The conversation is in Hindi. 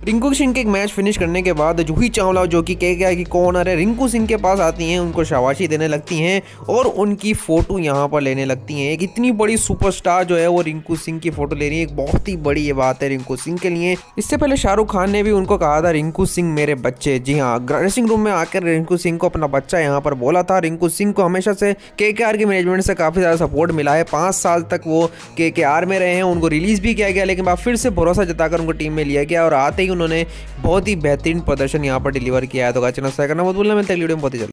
रिंकू सिंह के एक मैच फिनिश करने के बाद जूही चावला जो कि केकेआर की कॉर्नर है रिंकू सिंह के पास आती हैं, उनको शाबाशी देने लगती हैं और उनकी फ़ोटो यहाँ पर लेने लगती हैं। एक इतनी बड़ी सुपरस्टार जो है वो रिंकू सिंह की फ़ोटो ले रही है, एक बहुत ही बड़ी ये बात है रिंकू सिंह के लिए। इससे पहले शाहरुख खान ने भी उनको कहा था रिंकू सिंह मेरे बच्चे। जी हाँ, ड्रेसिंग रूम में आकर रिंकू सिंह को अपना बच्चा यहाँ पर बोला था। रिंकू सिंह को हमेशा से केकेआर के मैनेजमेंट से काफ़ी ज़्यादा सपोर्ट मिला है। 5 साल तक वो केकेआर में रहे हैं, उनको रिलीज़ भी किया गया, लेकिन बाद फिर से भरोसा जताकर उनको टीम में लिया गया और आते ही उन्होंने बहुत ही बेहतरीन प्रदर्शन यहाँ पर डिलीवर किया है। तो चैनल सब्सक्राइब करना मत भूलना। मिलते हैं वीडियो में बहुत ही जल्द।